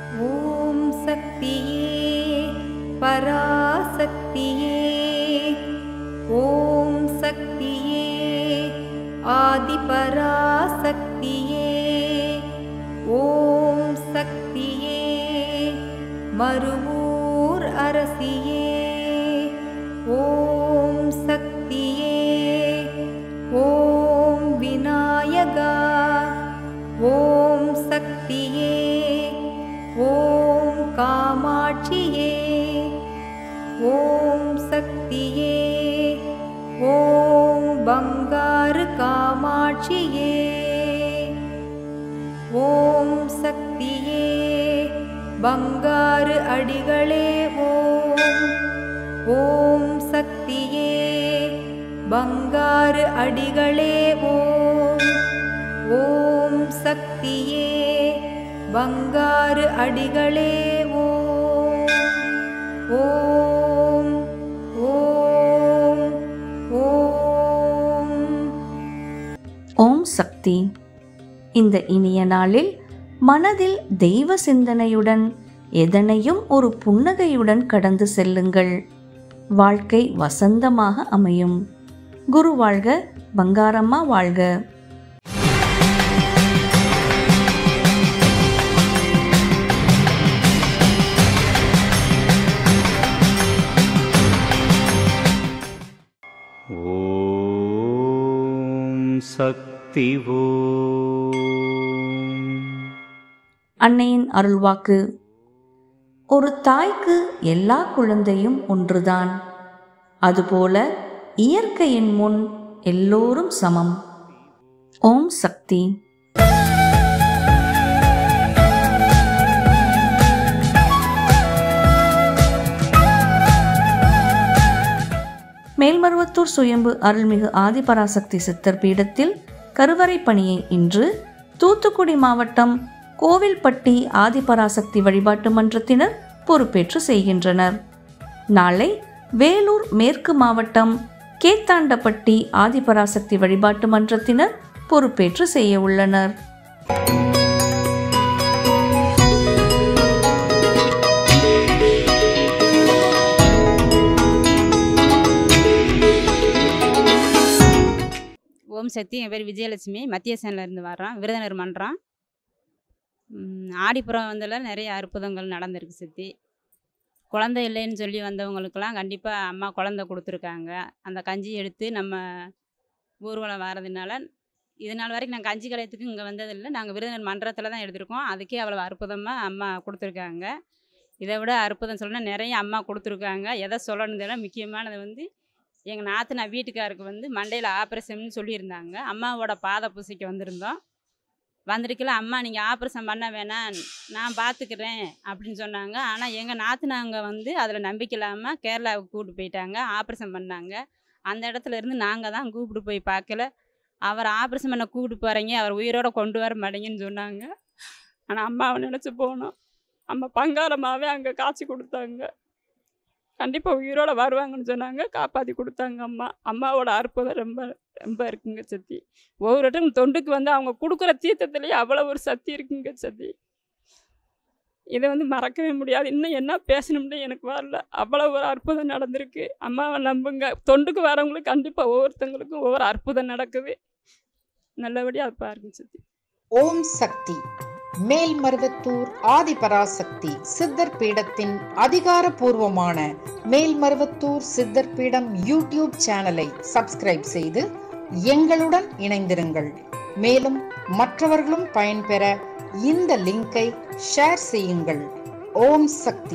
ஓம் சக்தியே பராசக்தியே, ஓம் சக்தியே ஆதிபராசக்தியே, ஓம் சக்தியே மருவூர் அரசியே, ஓம் சக்தியே ஓம் விநாயகா, ஓம் சக்தியே ஓம் காமாட்சியே, ஓம் சக்தியே ஓம் பங்காரு காமாட்சியே, ஓம் சக்தியே பங்காரு அடிகளே ஓம், ஓம் சக்தியே பங்காரு அடிகளே ஓம், ஓம் சக்தியே பங்காரு அடிகளே ஓம், ஓம் ஓம் ஓம். ஓம் சக்தி. இந்த இனிய நாளில் மனதில் தெய்வ சிந்தனையுடன் எதனையும் ஒரு புன்னகையுடன் கடந்து செல்லுங்கள். வாழ்க்கை வசந்தமாக அமையும். குரு வாழ்க, பங்காரம்மா வாழ்க. ஓம் சக்தி ஓம். அன்னையின் அருள்வாக்கு. ஒரு தாய்க்கு எல்லா குழந்தையும் ஒன்றுதான். அதுபோல இயற்கையின் முன் எல்லோரும் சமம். ஓம் சக்தி. மேல்மருவத்தூர் சுயம்பு அருள்மிகு ஆதிபராசக்தி சித்தர் பீடத்தில் கருவறை பணியை இன்று தூத்துக்குடி மாவட்டம் கோவில்பட்டி ஆதிபராசக்தி வழிபாட்டு மன்றத்தினர் பொறுப்பேற்று செய்கின்றனர். நாளை வேலூர் மேற்கு மாவட்டம் கேத்தாண்டப்பட்டி ஆதிபராசக்தி வழிபாட்டு மன்றத்தினர் பொறுப்பேற்று செய்ய உள்ளனர். ஓம் சக்தி. என் பேர் விஜயலட்சுமி. மத்திய சேனிலேருந்து வர்றோம். விருதுநகர் மன்றம். ஆடிப்புறம் வந்ததில் நிறைய அற்புதங்கள் நடந்திருக்கு சக்தி. குழந்தை இல்லைன்னு சொல்லி வந்தவங்களுக்கெல்லாம் கண்டிப்பாக அம்மா குழந்தை கொடுத்துருக்காங்க. அந்த கஞ்சி எடுத்து நம்ம ஊர்வலம் வர்றதுனால இது நாள் வரைக்கும் நாங்கள் கஞ்சி கலையத்துக்கு இங்கே வந்ததில்லை. நாங்கள் விருதுநகர் மன்றத்தில் தான் எடுத்திருக்கோம். அதுக்கே அவ்வளோ அற்புதமாக அம்மா கொடுத்துருக்காங்க. இதை விட அற்புதம் சொல்லணும்னா நிறைய அம்மா கொடுத்துருக்காங்க. எதை சொல்லணும் தெரியல. முக்கியமானது வந்து எங்கள் நாத்தனா வீட்டுக்காருக்கு வந்து மண்டையில் ஆப்ரேஷன்னு சொல்லியிருந்தாங்க. அம்மாவோட பாத பூசைக்கு வந்திருந்தோம். வந்திருக்கல அம்மா நீங்கள் ஆப்ரேஷன் பண்ண வேணாம், நான் பார்த்துக்கிறேன் அப்படின்னு சொன்னாங்க. ஆனால் எங்கள் நாத்தனாங்க வந்து அதில் நம்பிக்கை இல்லாமல் கேரளாவுக்கு கூப்பிட்டு போயிட்டாங்க. ஆப்ரேஷன் பண்ணாங்க. அந்த இடத்துல இருந்து நாங்கள் தான் கூப்பிட்டு போய் பார்க்கல. அவர் ஆப்ரேஷன் பண்ண கூப்பிட்டு போகிறீங்க, அவர் உயிரோடு கொண்டு வர மாட்டேங்கன்னு சொன்னாங்க. ஆனால் அம்மாவை நினச்சி போனோம். அம்மா பங்காரமாகவே அங்கே காய்ச்சி கொடுத்தாங்க. கண்டிப்பாக உயிரோடு வருவாங்கன்னு சொன்னாங்க. காப்பாற்றி கொடுத்தாங்க அம்மா. அம்மாவோட அற்புதம் ரொம்ப ரொம்ப இருக்குங்க சக்தி. ஒவ்வொரு டைம் தொண்டுக்கு வந்து அவங்க கொடுக்குற தீர்த்தத்துலேயே அவ்வளோ ஒரு சக்தி இருக்குங்க சக்தி. இதை வந்து மறக்கவே முடியாது. இன்னும் என்ன பேசணும்னு எனக்கு வரல. அவ்வளோ ஒரு அற்புதம் நடந்திருக்கு. அம்மாவை நம்புங்க. தொண்டுக்கு வரவங்களுக்கு கண்டிப்பாக ஒவ்வொருத்தங்களுக்கும் ஒவ்வொரு அற்புதம் நடக்குது. நல்லபடியாக பாருங்க சக்தி. ஓம் சக்தி. மேல்மருவத்தூர் ஆதிபராசக்தி சித்தர் பீடத்தின் அதிகாரப்பூர்வமான மேல்மருவத்தூர் சித்தர் பீடம் யூடியூப் சேனலை சப்ஸ்கிரைப் செய்து எங்களுடன் இணைந்திருங்கள். மேலும் மற்றவர்களும் பயன்பெற இந்த லிங்கை ஷேர் செய்யுங்கள். ஓம் சக்தி.